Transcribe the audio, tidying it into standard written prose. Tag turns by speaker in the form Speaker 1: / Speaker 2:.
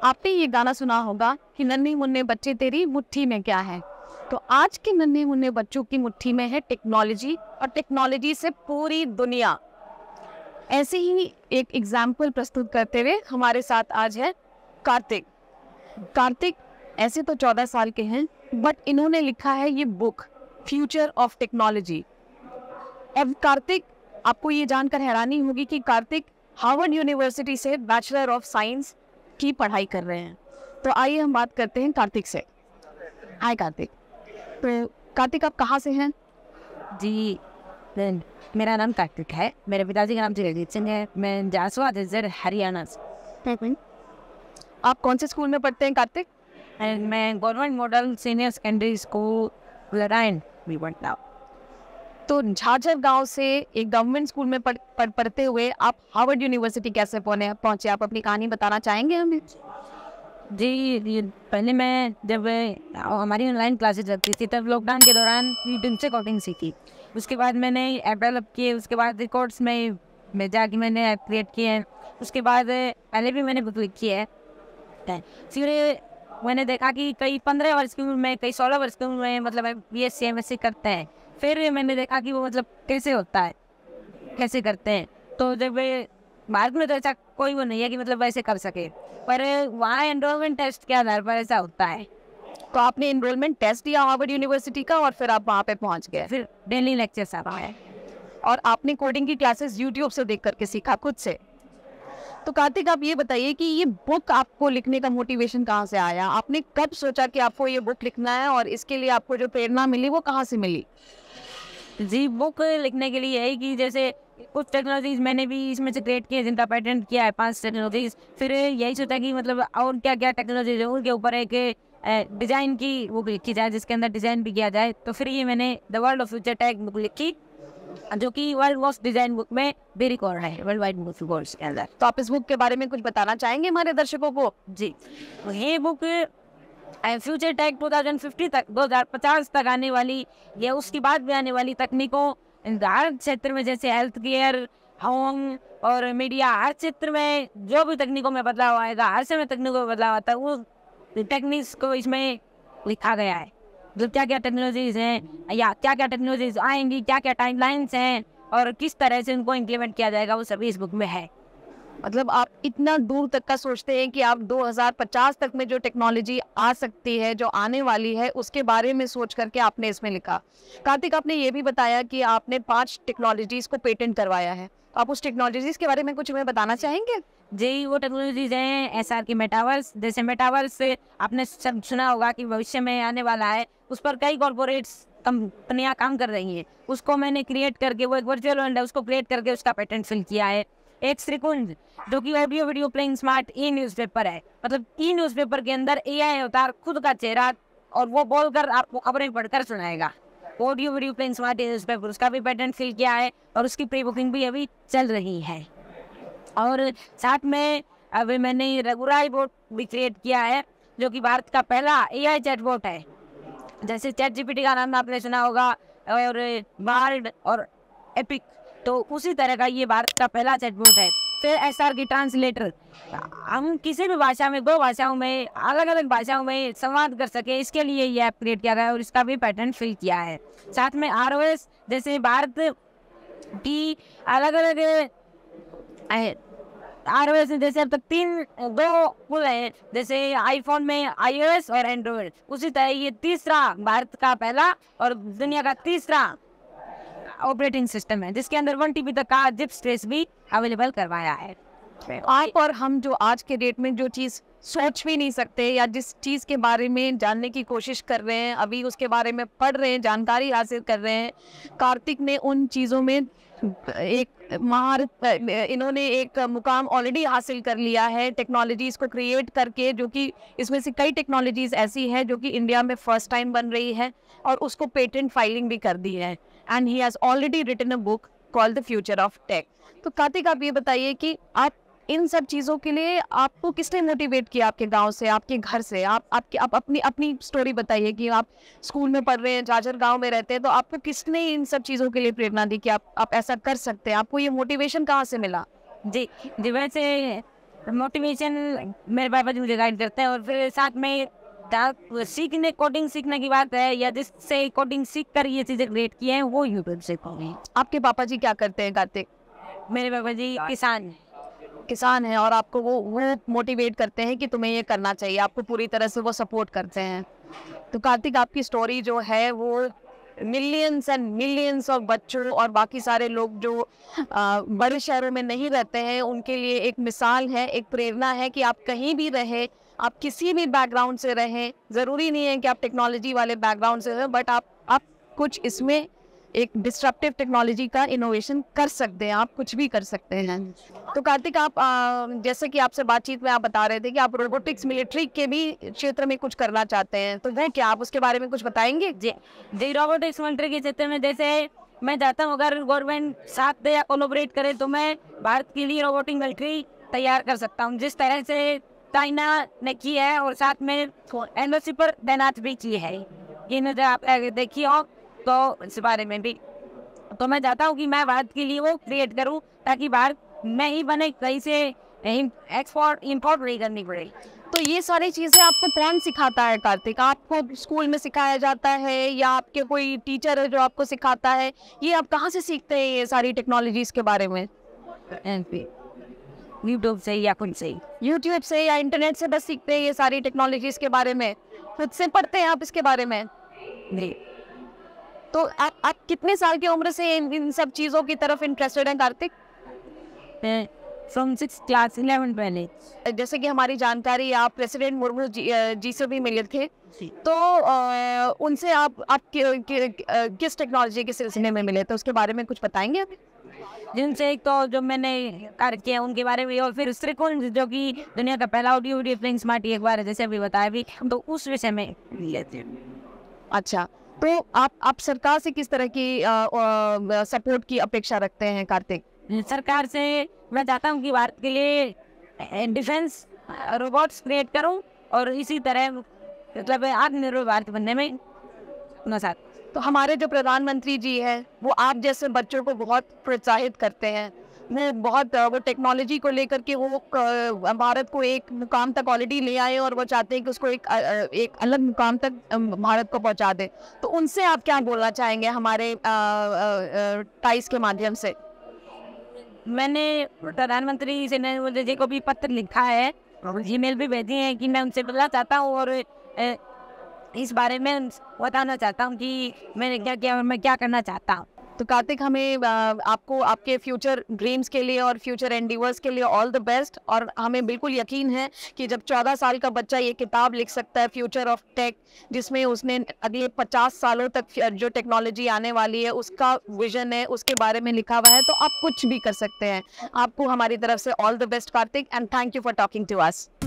Speaker 1: आपने ये गाना सुना होगा कि नन्हे मुन्ने बच्चे तेरी मुट्ठी में क्या है। तो आज के नन्हे मुन्ने बच्चों की मुट्ठी में है टेक्नोलॉजी, और टेक्नोलॉजी से पूरी दुनिया। ऐसे ही एक एग्जाम्पल प्रस्तुत करते हुए हमारे साथ आज है कार्तिक। कार्तिक ऐसे तो 14 साल के हैं, बट इन्होंने लिखा है ये बुक फ्यूचर ऑफ टेक्नोलॉजी। अब कार्तिक, आपको ये जानकर हैरानी होगी कि कार्तिक हार्वर्ड यूनिवर्सिटी से बैचलर ऑफ साइंस की पढ़ाई कर रहे हैं। तो आइए हम बात करते हैं कार्तिक से। हाय कार्तिक। तो कार्तिक, आप कहाँ से हैं?
Speaker 2: जी, मेरा नाम कार्तिक है। मेरे पिताजी का नाम जगजीत सिंह है। मैं जासवा जैसर हरियाणा से।
Speaker 1: आप कौन से स्कूल में पढ़ते हैं कार्तिक?
Speaker 2: मैं government model senior secondary school लराइन भी पढ़ता हूँ।
Speaker 1: तो झाझर गांव से एक गवर्नमेंट स्कूल में पढ़ते हुए आप हार्वर्ड यूनिवर्सिटी कैसे पहुंचे? आप अपनी कहानी बताना चाहेंगे हमें?
Speaker 2: जी, पहले मैं जब हमारी ऑनलाइन क्लासेस लगती थी तब लॉकडाउन के दौरान यूट्यूब से कोडिंग सीखी। उसके बाद मैंने ऐप डेवलप किए। उसके बाद रिकॉर्ड्स में जाके मैंने ऐप क्रिएट किए हैं। उसके बाद पहले भी मैंने बुक लिखी है। फिर मैंने देखा कि कई 15 वर्ष की उम्र में, कई 16 वर्ष की उम्र में मतलब BSc MSc करते हैं। फिर मैंने देखा कि वो मतलब कैसे होता है, कैसे करते हैं। तो जब भारत में तो ऐसा कोई वो नहीं है कि मतलब वैसे कर सके, पर वहाँ एनरोलमेंट टेस्ट के आधार पर ऐसा होता है।
Speaker 1: तो आपने एनरोलमेंट टेस्ट दिया हार्वर्ड यूनिवर्सिटी का और फिर आप वहाँ पे पहुँच गए।
Speaker 2: फिर डेली लेक्चर्स आ रहा है
Speaker 1: और आपने कोडिंग की क्लासेस यूट्यूब से देख करके सीखा खुद से। तो कार्तिक, आप ये बताइए कि ये बुक आपको लिखने का मोटिवेशन कहाँ से आया? आपने कब सोचा कि आपको ये बुक लिखना है, और इसके लिए आपको जो प्रेरणा मिली वो कहाँ से मिली?
Speaker 2: जी, बुक लिखने के लिए है कि जैसे कुछ टेक्नोलॉजीज मैंने भी इसमें से क्रिएट किए जिनका पेटेंट किया है, 5 टेक्नोलॉजीज। फिर यही सोचा कि मतलब और क्या क्या टेक्नोलॉजीज है उनके ऊपर एक डिज़ाइन की बुक लिखी जाए जिसके अंदर डिज़ाइन भी किया जाए। तो फिर ये मैंने the world of future tech book लिखी, जो कि वर्ल्ड मोस्ट डिज़ाइन बुक में भी रिकॉर्ड है, वर्ल्ड वाइड बुक रिकॉर्ड्स के अंदर।
Speaker 1: तो आप इस बुक के बारे में कुछ बताना चाहेंगे हमारे दर्शकों को?
Speaker 2: जी, ये बुक फ्यूचर टेक 2050 तक, 2050 तक आने वाली या उसके बाद भी आने वाली तकनीकों हर क्षेत्र में, जैसे हेल्थ केयर, होम और मीडिया, हर क्षेत्र में जो भी तकनीकों में बदलाव आएगा, हर समय तकनीकों में बदलाव आता है, वो टेक्निक्स को इसमें लिखा गया है। मतलब क्या क्या टेक्नोलॉजीज हैं या क्या क्या टेक्नोलॉजीज आएंगी, क्या क्या टाइमलाइंस हैं और किस तरह से उनको इम्प्लीमेंट किया जाएगा, वो सभी इस बुक में है।
Speaker 1: मतलब आप इतना दूर तक का सोचते हैं कि आप 2050 तक में जो टेक्नोलॉजी आ सकती है, जो आने वाली है, उसके बारे में सोच करके आपने इसमें लिखा। कार्तिक, आपने ये भी बताया कि आपने 5 टेक्नोलॉजीज को पेटेंट करवाया है। तो आप उस टेक्नोलॉजीज के बारे में कुछ हमें बताना चाहेंगे?
Speaker 2: जी, वो टेक्नोलॉजीज हैं SR की मेटावर्स। जैसे मेटावर्स से आपने सब सुना होगा कि भविष्य में आने वाला है, उस पर कई कॉर्पोरेट्स कंपनियां काम कर रही हैं। उसको मैंने क्रिएट करके, वो एक वर्चुअल वर्ल्ड है, उसको क्रिएट करके उसका पेटेंट फिल किया है। एक श्रीकुंज, जो कि audio video playing smart newspaper है। मतलब न्यूज़पेपर के अंदर AI अवतार खुद का चेहरा और वो बोलकर आपको खबरें पढ़कर सुनाएगा। Audio video playing smart newspaper, उसका भी पेटेंट फिल किया है और उसकी प्री बुकिंग भी अभी चल रही है। और साथ में अभी मैंने रघुराई बोट भी क्रिएट किया है, जो कि भारत का पहला AI चैटबॉट है। जैसे ChatGPT का नाम आपने सुना होगा, और बार्ड और एपिक, तो उसी तरह का ये भारत का पहला चैटबॉट है। फिर SR की ट्रांसलेटर, हम किसी भी भाषा में, 2 भाषाओं में, अलग अलग भाषाओं में संवाद कर सके, इसके लिए ये ऐप क्रिएट किया गया है और इसका भी पेटेंट फिल किया है। साथ में ROS, जैसे भारत की अलग अलग ROS, जैसे अब तक 2 पुल है, जैसे आईफोन में iOS और एंड्रॉयड, उसी तरह ये तीसरा, भारत का पहला और दुनिया का तीसरा ऑपरेटिंग सिस्टम है, जिसके अंदर 1 TB तक का जिप स्पेस भी अवेलेबल करवाया है।
Speaker 1: आप और हम जो आज के डेट में जो चीज़ सोच भी नहीं सकते, या जिस चीज़ के बारे में जानने की कोशिश कर रहे हैं, अभी उसके बारे में पढ़ रहे हैं, जानकारी हासिल कर रहे हैं, कार्तिक ने उन चीज़ों में एक महारत, इन्होंने एक मुकाम ऑलरेडी हासिल कर लिया है टेक्नोलॉजीज़ को क्रिएट करके, जो कि इसमें से कई टेक्नोलॉजीज़ ऐसी हैं जो कि इंडिया में फर्स्ट टाइम बन रही है और उसको पेटेंट फाइलिंग भी कर दी है। And he has already written a book called the future of tech. तो कार्तिक, आप ये बताइए कि आप इन सब चीज़ों के लिए आपको किसने मोटिवेट किया? आपके गांव से, आपके घर से? आप अपनी स्टोरी बताइए कि आप स्कूल में पढ़ रहे हैं, झाझर गांव में रहते हैं, तो आपको किसने इन सब चीज़ों के लिए प्रेरणा दी कि आप ऐसा कर सकते हैं? आपको ये मोटिवेशन कहाँ से मिला?
Speaker 2: जी, वैसे मोटिवेशन मेरे पापा जी मुझे गाइड करते हैं। और फिर साथ में सीखने, कोडिंग सीखने की बात है या जिससे कोडिंग सीख कर ये चीज़ें क्रिएट किए हैं वो यूट्यूब से करें।
Speaker 1: आपके पापा जी क्या करते हैं कार्तिक?
Speaker 2: मेरे पापा जी किसान हैं।
Speaker 1: किसान है और आपको वो मोटिवेट करते हैं कि तुम्हें ये करना चाहिए, आपको पूरी तरह से वो सपोर्ट करते हैं। तो कार्तिक, आपकी स्टोरी जो है वो मिलियंस एंड मिलियंस ऑफ बच्चों और बाकी सारे लोग जो बड़े शहरों में नहीं रहते हैं उनके लिए एक मिसाल है, एक प्रेरणा है कि आप कहीं भी रहे, आप किसी भी बैकग्राउंड से रहें, ज़रूरी नहीं है कि आप टेक्नोलॉजी वाले बैकग्राउंड से रहें, बट आप कुछ इसमें एक डिस्ट्रप्टिव टेक्नोलॉजी का इनोवेशन कर सकते हैं, आप कुछ भी कर सकते हैं। तो कार्तिक, आप जैसे कि आपसे बातचीत में आप बता रहे थे कि आप रोबोटिक्स मिलिट्री के भी क्षेत्र में कुछ करना चाहते हैं, तो वह क्या, आप उसके बारे में कुछ बताएंगे?
Speaker 2: जी रोबोटिक्स मिलिट्री के क्षेत्र में जैसे मैं चाहता हूँ अगर गवर्नमेंट साथ दे या कोलोबरेट करे तो मैं भारत के लिए रोबोटिक मिलिट्री तैयार कर सकता हूँ, जिस तरह से चाइना ने की है और साथ में एम्बेसी पर तैनात भी की है। ये नजर आप देखिए हो तो इस बारे में भी तो मैं चाहता हूँ कि मैं भारत के लिए वो क्रिएट करूँ ताकि भारत में ही बने, कहीं से एक्सपोर्ट इंपोर्ट नहीं करनी पड़े।
Speaker 1: तो ये सारी चीज़ें आपको कौन सिखाता है कार्तिक? आपको स्कूल में सिखाया जाता है या आपके कोई टीचर है जो आपको सिखाता है? ये आप कहाँ से सीखते हैं ये सारी टेक्नोलॉजीज़ के बारे में?
Speaker 2: यूट्यूब से या खुद से?
Speaker 1: यूट्यूब से या इंटरनेट से बस सीखते हैं ये सारी टेक्नोलॉजीज़ के बारे में? खुद से पढ़ते हैं आप इसके बारे में?
Speaker 2: जी।
Speaker 1: तो आप कितने साल की उम्र से इन सब चीज़ों की तरफ इंटरेस्टेड हैं कार्तिक?
Speaker 2: फ्रॉम 6th क्लास 11 पहले।
Speaker 1: जैसे कि हमारी जानकारी, आप प्रेसिडेंट मुर्मू जी से भी मिले थे, तो उनसे आप किस टेक्नोलॉजी के सिलसिले में मिले थे, उसके बारे में कुछ बताएंगे अभी?
Speaker 2: जिनसे एक तो जो मैंने कार्य किया उनके बारे में, और फिर त्रिकोण जो कि दुनिया का पहला ऑडियो वीडियो स्मार्ट एक बार जैसे अभी बताया भी, तो उस विषय में लेते हैं।
Speaker 1: अच्छा, तो आप सरकार से किस तरह की सपोर्ट की अपेक्षा रखते हैं कार्तिक?
Speaker 2: सरकार से मैं चाहता हूँ कि भारत के लिए डिफेंस रोबोट्स क्रिएट करूँ और इसी तरह मतलब आत्मनिर्भर भारत बनने में उनका साथ।
Speaker 1: तो हमारे जो प्रधानमंत्री जी हैं वो आप जैसे बच्चों को बहुत प्रोत्साहित करते हैं, वो टेक्नोलॉजी को लेकर के वो भारत को एक मुकाम तक ऑलरेडी ले आए और वो चाहते हैं कि उसको एक अलग मुकाम तक भारत को पहुंचा दे। तो उनसे आप क्या बोलना चाहेंगे हमारे टाइस के माध्यम से?
Speaker 2: मैंने प्रधानमंत्री से नरेंद्र मोदी जी को भी पत्र लिखा है और ईमेल भी भेजी है कि मैं उनसे मिलना चाहता हूँ और इस बारे में बताना चाहता हूँ कि मैंने क्या किया और मैं क्या करना चाहता हूँ।
Speaker 1: तो कार्तिक, हमें आपको आपके फ्यूचर ड्रीम्स के लिए और फ्यूचर एंडीवर्स के लिए ऑल द बेस्ट। और हमें बिल्कुल यकीन है कि जब 14 साल का बच्चा ये किताब लिख सकता है फ्यूचर ऑफ टेक, जिसमें उसने अगले 50 सालों तक जो टेक्नोलॉजी आने वाली है उसका विजन है, उसके बारे में लिखा हुआ है, तो आप कुछ भी कर सकते हैं। आपको हमारी तरफ से all the best Kartik, and thank you for talking to us.